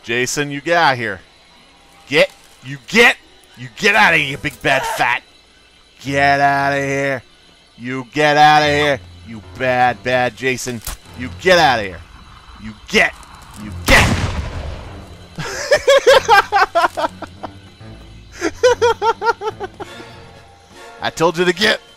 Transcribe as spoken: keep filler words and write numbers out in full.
Jason, you get out of here. Get. You get. You get out of here, you big bad fat. Get out of here. You get out of here. You bad, bad Jason. You get out of here. You get. You get. I told you to get.